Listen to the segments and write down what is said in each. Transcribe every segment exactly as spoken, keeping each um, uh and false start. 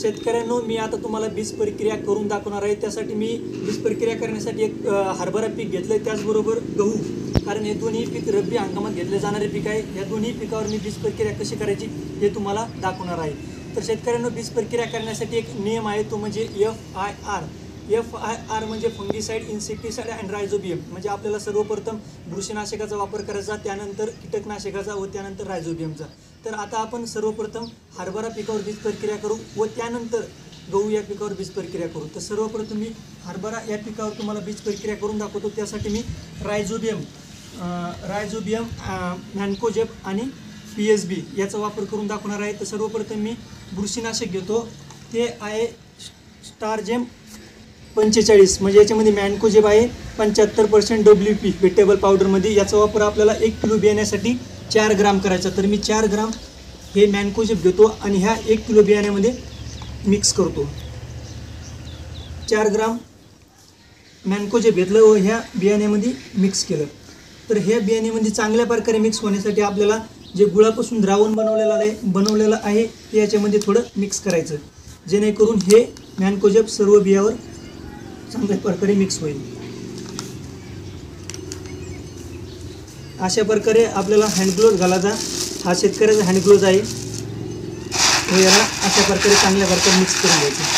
शेतकऱ्यांनो, मी आता तुम्हाला बीज प्रक्रिया करून दाखवणार आहे। त्यासाठी मी बीज प्रक्रिया करण्यासाठी एक हरभरा पीक घेतलंय, त्याचबरोबर गहू, कारण हे दोन्ही पीक रब्बी हंगामात घेतले जाणारे पीक आहे। या दोन्ही पिकावर मी बीज प्रक्रिया कशी करायची हे तुम्हाला दाखवणार आहे। तर शेतकऱ्यांनो, बीज प्रक्रिया करण्यासाठी एक नियम आहे, तो म्हणजे F I R. F I R म्हणजे फंगीसाइड, इन्सेक्टिसाइड अँड रायझोबियम। म्हणजे आपल्याला सर्वप्रथम बुरशीनाशकाचा वापर करायचा, त्यानंतर कीटकनाशकाचा व त्यानंतर रायझोबियमचा। तर आता आपण सर्वप्रथम हरभरा पिकावर बीज प्रक्रिया करू व त्यानंतर गहू या पिकावर बीज प्रक्रिया करू। तर सर्वप्रथम मी हरभरा या पिकावर तुम्हाला बीज प्रक्रिया करून दाखवतो। त्यासाठी मी रायझोबियम रायझोबियम मॅन्कोजेब आणि पी एस बी याचा वापर करून दाखवणार आहे। तर सर्वप्रथम मी बुरशीनाशक घेतो, ते आहे स्टारजेम पंचेचाळीस, म्हणजे याच्यामध्ये मॅन्कोजेब आहे पंच्याहत्तर पर्सेंट डब्ल्यू पी वेटेबल पावडरमध्ये। याचा वापर आपल्याला एक किलो बियाण्यासाठी चार ग्राम करायचा। तर मी चार ग्राम हे मॅन्कोजेब घेतो आणि ह्या एक किलो बियाण्यामध्ये मिक्स करतो। चार ग्राम मॅन्कोजेब घेतलं व ह्या बियाण्यामध्ये मिक्स केलं। तर ह्या बियाण्यामध्ये चांगल्या प्रकारे मिक्स होण्यासाठी आपल्याला जे गुळापासून द्रावण बनवलेलं आहे बनवलेलं आहे ते याच्यामध्ये थोडं मिक्स करायचं, जेणेकरून हे मॅन्कोजेब सर्व बियावर चांगल्या प्रकारे मिक्स होईल। अशा प्रकारे आपल्याला हँडग्लोव्ज घालायचा, हा शेतकऱ्याचा हँडग्लोव्ज आहे, व याला अशा प्रकारे चांगल्या प्रकारे मिक्स करून घ्यायचं।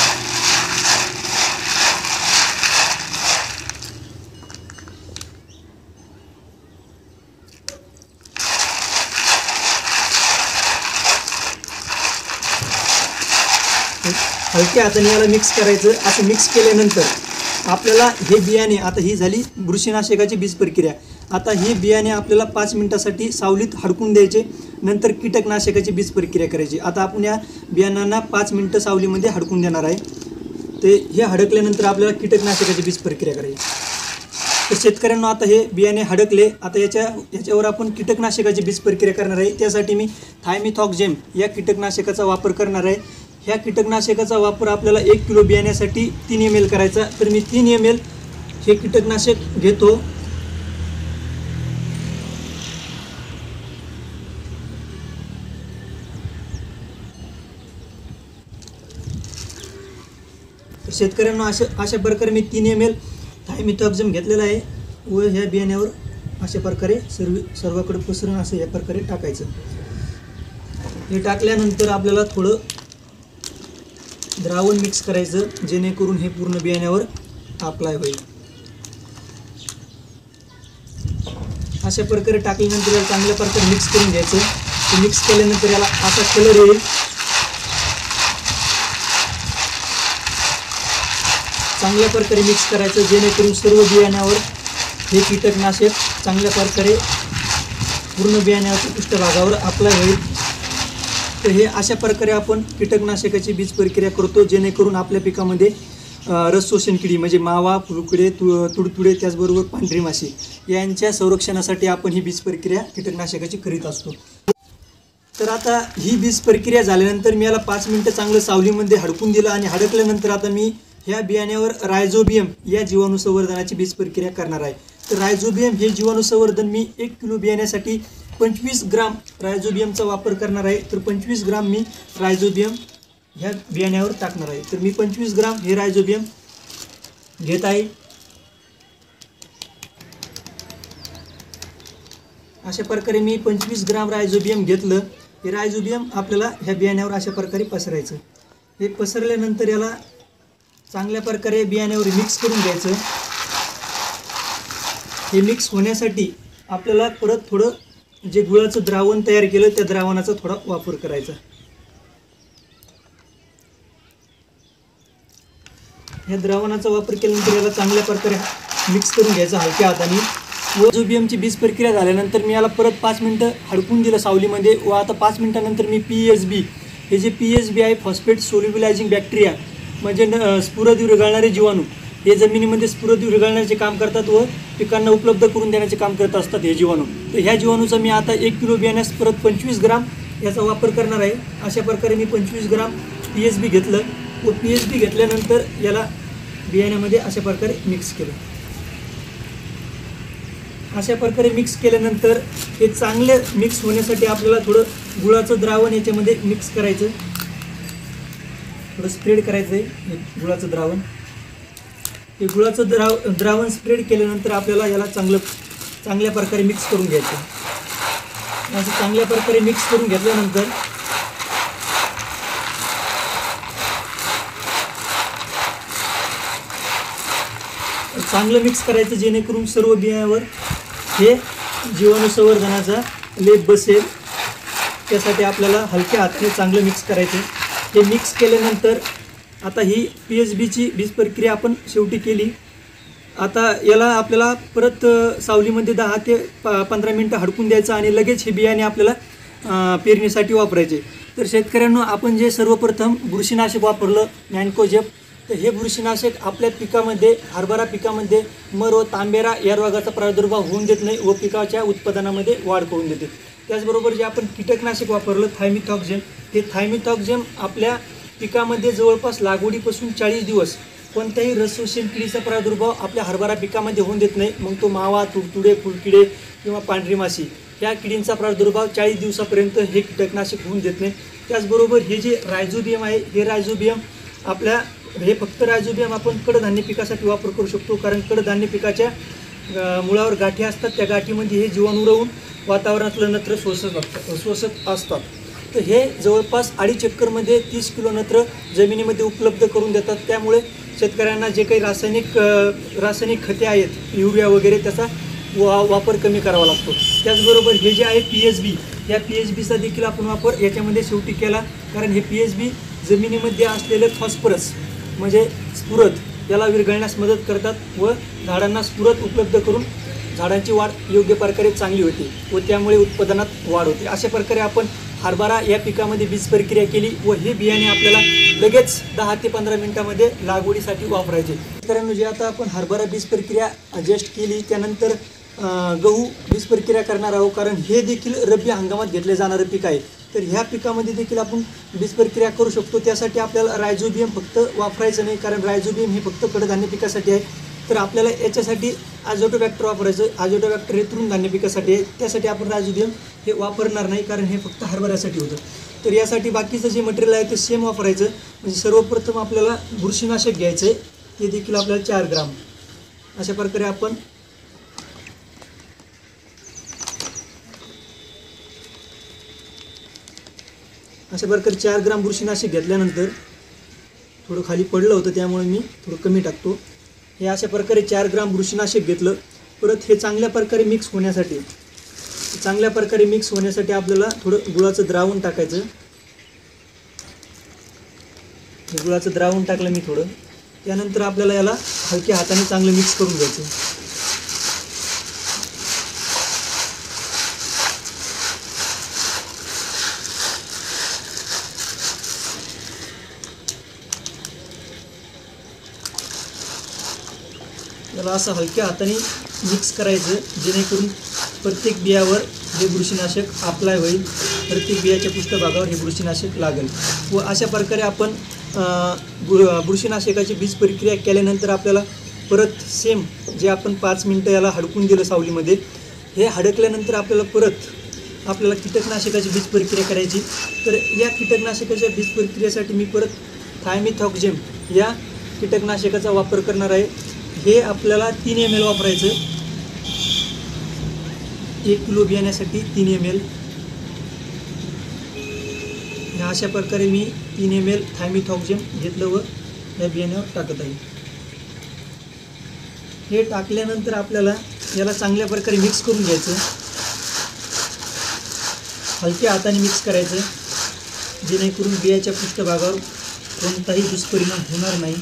हलक्या हाताने याला मिक्स करायचं। असं मिक्स केल्यानंतर आपल्याला हे बियाणे, आता ही झाली बुरशीनाशकाची बीज प्रक्रिया। आता हे बियाणे आपल्याला पाच मिनिटासाठी सावलीत हडकून द्यायचे, नंतर कीटकनाशकाची बीज प्रक्रिया करायची। आता आपण या बियाणांना पाच मिनिटं सावलीमध्ये हडकून देणार आहे। ते हे हडकल्यानंतर आपल्याला कीटकनाशकाची बीज प्रक्रिया करायची। तर शेतकऱ्यांना आता हे बियाणे हडकले, आता याच्या याच्यावर आपण कीटकनाशकाची बीज प्रक्रिया करणार आहे। त्यासाठी मी थायमिथॉक्झेम या कीटकनाशकाचा वापर करणार आहे। ह्या कीटकनाशकाचा वापर आपल्याला एक किलो बियाण्यासाठी तीन एम एल करायचा। तर मी तीन एम एल हे कीटकनाशक घेतो। शेतकऱ्यांना अशा अशा प्रकारे मी तीन एम एल थायमिथॉक्झेम घेतलेला आहे व ह्या बियाण्यावर अशा प्रकारे सर्व सर्वाकडे पसरून असं या प्रकारे टाकायचं। हे टाकल्यानंतर आपल्याला थोडं द्रावण मिक्स करायचं, जेणेकरून हे पूर्ण बियाण्यावर अप्लाय होईल। अशा प्रकारे टाकल्यानंतर याला चांगल्या प्रकारे मिक्स करून घ्यायचं। ते मिक्स केल्यानंतर याला असा कलर येईल। चांगल्या प्रकारे मिक्स करायचं, जेणेकरून सर्व बियाण्यावर हे कीटकनाशक चांगल्या प्रकारे पूर्ण बियाण्याच्या पृष्ठभागावर अप्लाय होईल। तर हे अशा प्रकारे आपण कीटकनाशकाची बीज प्रक्रिया करतो, जेणेकरून आपल्या पिकामध्ये रस शोषण किडी म्हणजे मावा, फुलकुडे, तु तुडतुडे, त्याचबरोबर पांढरी माशी यांच्या संरक्षणासाठी आपण ही बीज प्रक्रिया कीटकनाशकाची करीत असतो। तर आता ही बीज प्रक्रिया झाल्यानंतर मी याला पाच मिनिटं चांगलं सावलीमध्ये हडकून दिलं आणि हडकल्यानंतर आता मी ह्या बियाण्यावर रायझोबियम या जीवाणू संवर्धनाची बीज प्रक्रिया करणार आहे। तर रायझोबियम हे जीवाणू संवर्धन मी एक किलो बियाण्यासाठी पंचवीस ग्राम रायझोबियमचा वापर करणार आहे। तर पंचवीस ग्राम मी रायझोबियम ह्या बियाण्यावर टाकणार आहे। तर मी पंचवीस ग्राम हे रायझोबियम घेत आहे। अशा प्रकारे मी पंचवीस ग्राम रायझोबियम घेतलं। हे रायझोबियम आपल्याला ह्या बियाण्यावर अशा प्रकारे पसरायचं। हे पसरल्यानंतर याला चांगल्या प्रकारे बियाण्यावर मिक्स करून घ्यायचं। हे मिक्स होण्यासाठी आपल्याला परत थोडं जे गुळाचं द्रावण तयार केलं त्या द्रावणाचा थोडा वापर करायचा। या द्रावणाचा वापर केल्यानंतर याला चांगल्या प्रकारे मिक्स करून घ्यायचं हलक्या हाताने। व रायझोबियमची बीज प्रक्रिया झाल्यानंतर मी याला परत पाच मिनिटं हडकून दिलं सावलीमध्ये व आता पाच मिनिटानंतर मी पी एस बी हे जे पी एस बी आहे फॉस्फेट सोल्युबलायझिंग बॅक्टेरिया म्हणजे स्फुरद विरघळणारे जीवाणू, हे जमिनीमध्ये स्फुरद विरघळण्याचे काम करतात व पिकांना उपलब्ध करून देण्याचे काम करत असतात हे जीवाणू। तर ह्या जीवाणूचा मी आता एक किलो बियाण्यास परत पंचवीस ग्राम याचा वापर करणार आहे। अशा प्रकारे मी पंचवीस ग्राम पी एस बी घेतलं व पी एस बी घेतल्यानंतर याला बियाण्यामध्ये अशा प्रकारे मिक्स केलं। अशा प्रकारे मिक्स केल्यानंतर हे चांगले मिक्स होण्यासाठी आपल्याला थोडं गुळाचं द्रावण याच्यामध्ये मिक्स करायचं। थोडं स्प्रेड करायचं आहे हे गुळाचं द्रावण. हे गुळाचं द्राव द्रावण स्प्रेड केल्यानंतर आपल्याला याला चांगलं चांगल्या प्रकारे मिक्स करून घ्यायचं. असं चांगल्या प्रकारे मिक्स करून घेतल्यानंतर चांगलं मिक्स करायचं जेणेकरून सर्व बियाण्यावर हे जीवाणू संवर्धनाचा लेप बसेल. त्यासाठी आपल्याला हलक्या हाताने चांगलं मिक्स करायचं. हे मिक्स केल्यानंतर आता ही पी एच बीची बीज प्रक्रिया आपण शेवटी केली. आता याला आपल्याला परत सावलीमध्ये दहा ते प पंधरा मिनटं हडकून द्यायचं आणि लगेच हे बियाणे आपल्याला पेरणीसाठी वापरायचे. तर शेतकऱ्यांनो, आपण जे सर्वप्रथम बुरशीनाशक वापरलं मॅन्कोजेब, तर हे बुरशीनाशक आपल्या पिकामध्ये हरभरा पिकामध्ये मर व तांबेरा या रोगाचा प्रादुर्भाव होऊन देत नाही व पिकाच्या उत्पादनामध्ये वाढ करून देते. त्याचबरोबर जे आपण कीटकनाशक वापरलं थायमिथॉक्झेम, हे थायमिथॉक्झेम आपल्या पिकामध्ये जवळपास लागवडीपासून चाळीस दिवस कोणत्याही रसशोषण किडीचा प्रादुर्भाव आपल्या हरभरा पिकामध्ये होऊन देत नाही. मग तो मावा, तुडतुडे, फुलकिडे किंवा पांढरी माशी ह्या किडींचा प्रादुर्भाव चाळीस दिवसापर्यंत हे कीटकनाशक होऊन देत नाही. त्याचबरोबर हे जे रायझोबियम आहे, हे रायझोबियम आपल्या हे फक्त रायझोबियम आपण कडधान्य पिकासाठी वापर करू शकतो. कारण कडधान्य पिकाच्या मुळावर गाठी असतात, त्या गाठीमध्ये हे जीवाणू राहून वातावरणातलं नत्र शोषत असतात शोषत असतात तर हे जवळपास अडीच एकरमध्ये तीस किलो नत्र जमिनीमध्ये उपलब्ध करून देतात. त्यामुळे शेतकऱ्यांना जे काही रासायनिक रासायनिक खते आहेत, युरिया वगैरे, त्याचा वा वापर कमी करावा लागतो. त्याचबरोबर हे जे आहे पी एच बी, या पी एच बीचा देखील आपण वापर याच्यामध्ये शेवटी केला. कारण हे पी एच बी जमिनीमध्ये असलेले फॉस्फरस म्हणजे स्फुरद याला विरघळण्यास मदत करतात व झाडांना स्फुरद उपलब्ध करून झाडांची वाढ योग्य प्रकारे चांगली होते व त्यामुळे उत्पादनात वाढ होते. अशा प्रकारे आपण हरभरा या पिकामध्ये बीज प्रक्रिया केली व हे बियाणे आपल्याला लगेच दहा ते पंधरा मिनिटांमध्ये लागवडीसाठी वापरायचे. शेतकऱ्यांनो, जे आता आपण हरभरा बीज प्रक्रिया जस्ट केली, त्यानंतर गहू बीज प्रक्रिया करणार आहोत. कारण हे देखील रब्बी हंगामात घेतले जाणारे पीक आहे. तर ह्या पिकामध्ये देखील आपण बीज प्रक्रिया करू शकतो. त्यासाठी आपल्याला रायझोबियम फक्त वापरायचं नाही, कारण रायझोबियम हे फक्त कडधान्य पिकासाठी आहे. तर आपल्याला याच्यासाठी आझोटोबॅक्टर वापरायचं. आझोटोबॅक्टर हे तृणधान्य पिकासाठी आहे, त्यासाठी आपण रायझोबियम हे वापरणार नाही, कारण हे फक्त हरभऱ्यासाठी होतं. तर यासाठी बाकीचं जे मटेरियल आहे ते सेम वापरायचं. म्हणजे सर्वप्रथम आपल्याला बुरशीनाशक घ्यायचं आहे, ते देखील आपल्याला चार ग्राम अशा प्रकारे आपण अशा प्रकारे चार ग्राम बुरशीनाशक घेतल्यानंतर थोडं खाली पडलं होतं, त्यामुळे मी थोडं कमी टाकतो. हे अशा प्रकारे चार ग्राम बुरशीनाशक घेतलं. परत हे चांगल्या प्रकारे मिक्स होण्यासाठी चांगल्या प्रकारे मिक्स होण्यासाठी आपल्याला थोडं गुळाचं द्रावण टाकायचं. हे गुळाचं द्रावण टाकलं मी थोडं. त्यानंतर आपल्याला याला हलक्या हाताने चांगलं मिक्स करून घ्यायचं. याला असं हलक्या हाताने मिक्स करायचं, जेणेकरून प्रत्येक बियावर हे बुरशीनाशक अप्लाय होईल, प्रत्येक बियाच्या पृष्ठभागावर हे बुरशीनाशक लागेल. व अशा प्रकारे आपण बुरशीनाशकाची बीज प्रक्रिया केल्यानंतर आपल्याला परत सेम जे आपण पाच मिनटं याला हडकून दिलं सावलीमध्ये, हे हडकल्यानंतर आपल्याला परत आपल्याला कीटकनाशकाची बीज प्रक्रिया करायची. तर या कीटकनाशकाच्या बीज प्रक्रियेसाठी मी परत थायमिथॉक्झेम या कीटकनाशकाचा वापर करणार आहे. हे आपल्याला तीन एम एल वापरायचं. एक किलो बियाण्यासाठी तीन एम एल. अशा प्रकारे मी तीन एम एल थायमिथॉक्झेम घेतलं व या बियाण्यावर टाकत आहे. हे टाकल्यानंतर आपल्याला याला चांगल्या प्रकारे मिक्स करून घ्यायचं. हलक्या हाताने मिक्स करायचं, जेणेकरून बियाच्या पृष्ठभागावर कोणताही दुष्परिणाम होणार नाही.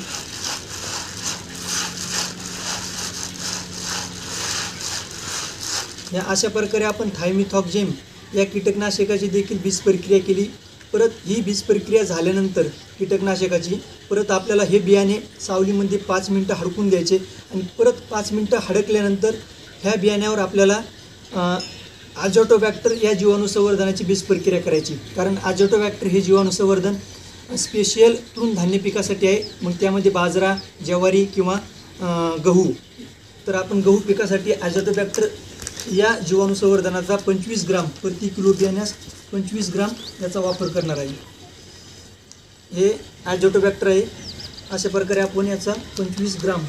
या अशा प्रकारे आपण थायमिथॉक्झेम या कीटकनाशकाची देखील बीज प्रक्रिया केली. परत ही बीज प्रक्रिया झाल्यानंतर कीटकनाशकाची परत आपल्याला हे बियाणे सावलीमध्ये पाच मिनटं हडकून द्यायचे आणि परत पाच मिनटं हडकल्यानंतर ह्या बियाण्यावर आपल्याला आझोटोबॅक्टर या जीवाणू संवर्धनाची बीज प्रक्रिया करायची. कारण आझोटोबॅक्टर हे जीवाणू संवर्धन स्पेशल तृणधान्य पिकासाठी आहे. मग त्यामध्ये बाजरा, ज्वारी किंवा गहू. तर आपण गहू पिकासाठी आझोटोबॅक्टर या जीवाणू संवर्धनाचा पंचवीस ग्राम प्रति किलो बियाण्यास पंचवीस ग्राम याचा वापर करणार आहे. हे ॲझोटोबॅक्टर आहे. अशा प्रकारे आपण याचा पंचवीस ग्राम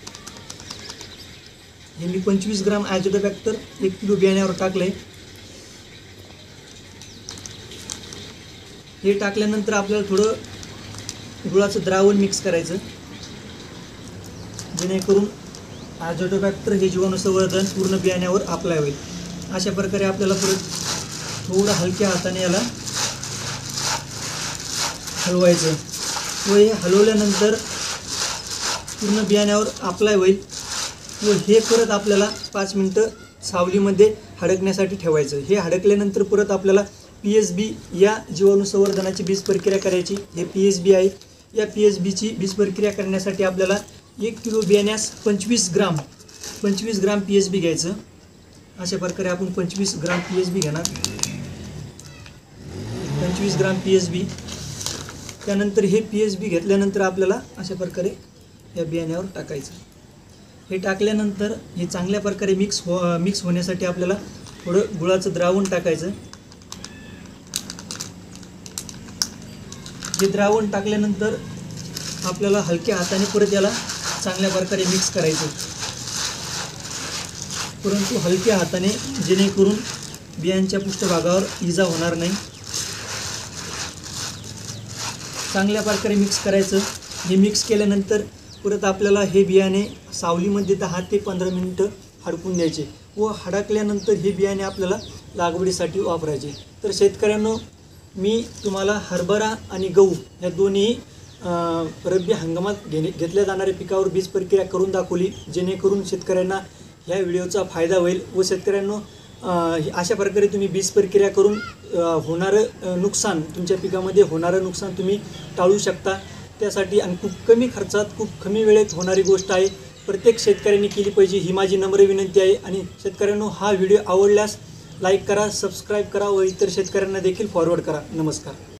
हे मी पंचवीस ग्राम ॲझोटोबॅक्टर एक किलो बियाण्यावर टाकलं आहे. हे टाकल्यानंतर आपल्याला थोडं गुळाचं द्रावण मिक्स करायचं, जेणेकरून ॲझोटोबॅक्टर हे जीवाणू संवर्धन पूर्ण बियाण्यावर अप्लाय होईल. अशा प्रकारे आपल्याला परत थोडं हलक्या हाताने याला हलवायचं व हे हलवल्यानंतर पूर्ण बियाण्यावर अप्लाय होईल व हे परत आपल्याला पाच मिनटं सावलीमध्ये हडकण्यासाठी ठेवायचं. हे हडकल्यानंतर परत आपल्याला पी एस बी या जीवाणू संवर्धनाची बीज प्रक्रिया करायची. हे पी एस बी आहे. या पी एस बीची बीज प्रक्रिया करण्यासाठी आपल्याला एक किलो बियाण्यास पंचवीस ग्राम पंचवीस ग्राम पी एस बी घ्यायचं. अशा प्रकारे आपण पंचवीस ग्राम पी एस बी घेणार. पंचवीस ग्राम पी एस बी त्यानंतर हे पी एस बी घेतल्यानंतर आपल्याला अशा प्रकारे या बियाण्यावर टाकायचं. हे टाकल्यानंतर हे चांगल्या प्रकारे मिक्स हो मिक्स होण्यासाठी आपल्याला थोडं गुळाचं द्रावण टाकायचं. हे द्रावण टाकल्यानंतर आपल्याला हलक्या हाताने परत याला चांगल्या प्रकारे मिक्स करायचं, परंतु हलक्या हाताने, जेणेकरून बियांच्या पृष्ठभागावर इजा होणार नाही. चांगल्या प्रकारे मिक्स करायचं. हे मिक्स केल्यानंतर परत आपल्याला हे बियाणे सावलीमध्ये दहा ते पंधरा मिनिटं हडकून द्यायचे व हडकल्यानंतर हे बियाणे आपल्याला लागवडीसाठी वापरायचे. तर शेतकऱ्यांनो, मी तुम्हाला हरभरा आणि गहू या दोन्ही रब्बी हंगामात घेणे घेतल्या जाणाऱ्या पिकावर बीज प्रक्रिया करून दाखवली, जेणेकरून शेतकऱ्यांना ह्या व्हिडिओचा फायदा होईल व शेतकऱ्यांनो अशा प्रकारे तुम्ही बीज प्रक्रिया करून होणारं नुकसान, तुमच्या पिकामध्ये होणारं नुकसान तुम्ही टाळू शकता. त्यासाठी आणि खूप कमी खर्चात खूप कमी वेळेत होणारी गोष्ट आहे. प्रत्येक शेतकऱ्यांनी केली पाहिजे, ही माझी नम्र विनंती आहे. आणि शेतकऱ्यांनो, हा व्हिडिओ आवडल्यास लाईक करा, सबस्क्राईब करा व इतर शेतकऱ्यांना देखील फॉरवर्ड करा. नमस्कार.